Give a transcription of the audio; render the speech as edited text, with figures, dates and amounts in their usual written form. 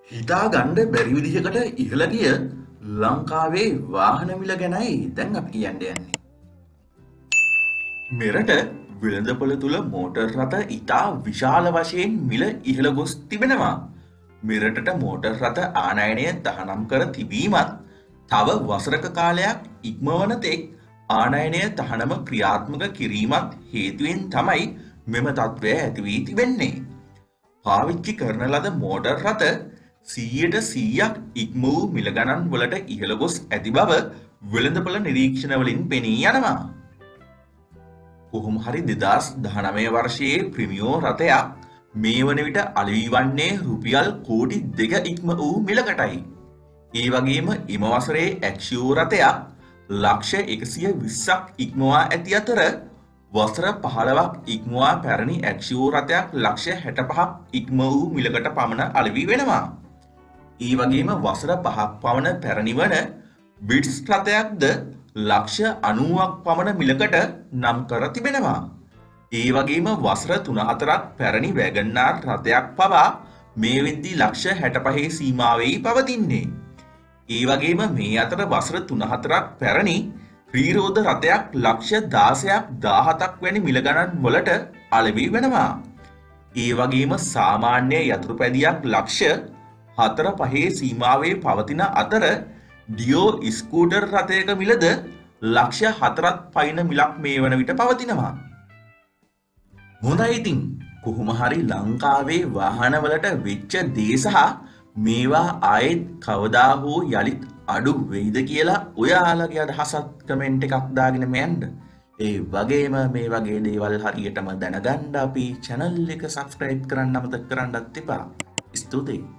හිතා ගන්න බැරි විදිහකට ඉහළ ගිය ලංකාවේ වාහන මිල ගැනයි දැන් අපි කියන්න යන්නේ. මෙරට වෙළඳපොළ තුල මෝටර් රථ ඉතා විශාල වශයෙන් මිල ඉහළ ගොස් තිබෙනවා. මෙරටට මෝටර් රථ ආනයනය තහනම් කර තිබීමත් තව වසරක කාලයක් ඉක්මවන තෙක් ආනයනය තහනම ක්‍රියාත්මක කිරීමත් හේතුවෙන් තමයි මෙම තත්ත්වය ඇති වී තිබෙන්නේ. පාවිච්චි කරන ලද මෝටර් රථ 100% ඉක්ම වූ මිල ගණන් වලට ඉහළ ගොස් ඇති බව වෙළඳපොළ නිරීක්ෂණ වලින් පෙනී යනවා. කොහොම හරි 2019 වර්ෂයේ ප්‍රීමියෝ රථයක් මේ වන විට අලෙවි වන්නේ රුපියල් කෝටි 2 ඉක්ම වූ මිලකටයි. ඒ වගේම එම වසරේ ඇක්ෂියෝ රථයක් ලක්ෂ 120ක් ඉක්මවා ඇති අතර වසර 15ක් ඉක්මවා පැරණි ඇක්ෂියෝ රථයක් ලක්ෂ 65ක් ඉක්ම වූ මිලකට පමණ අලෙවි වෙනවා. ඒ වගේම වසර 5ක් පමණ පැරණි වන බිට්ස් රථයක්ද ලක්ෂ 90ක් පමණ මිලකට නම් කර තිබෙනවා. ඒ වගේම වසර 3-4ක් පැරණි වැගන්ආර් රථයක් පවා මේ වෙද්දී ලක්ෂ 65 සීමාවෙහි පවතින්නේ. ඒ වගේම මේ අතර වසර 3-4ක් පැරණි ත්‍රිරෝද රථයක් ලක්ෂ 16ක් 17ක් වැනි මිල ගණන් වලට අලෙවි වෙනවා. ඒ වගේම සාමාන්‍ය යතුරුපැදියක් ලක්ෂ 4-5 සීමාවේ පවතින අතර ඩියෝ ස්කූටර් රථයක මිලද ලක්ෂ 4ක් පයින් මිලක් මේ වන විට පවතිනවා. හොඳයි ඉතින් කොහොම හරි ලංකාවේ වාහනවලට වෙච්ච දේ සහ මේවා ආයෙත් කවදා හෝ යලිත් අඩු වෙයිද කියලා ඔයාලගේ අදහසක් කමෙන්ට් එකක් දාගෙන මෙන්න. ඒ වගේම මේ වගේ දේවල් හරියටම දැනගන්න අපි channel එක subscribe කරන්න අමතක කරන්නත් එපා. ස්තුතියි.